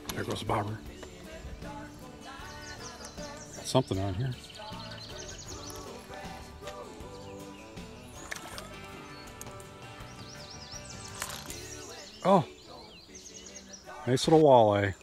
There goes the bobber. Got something on here. Oh, nice little walleye.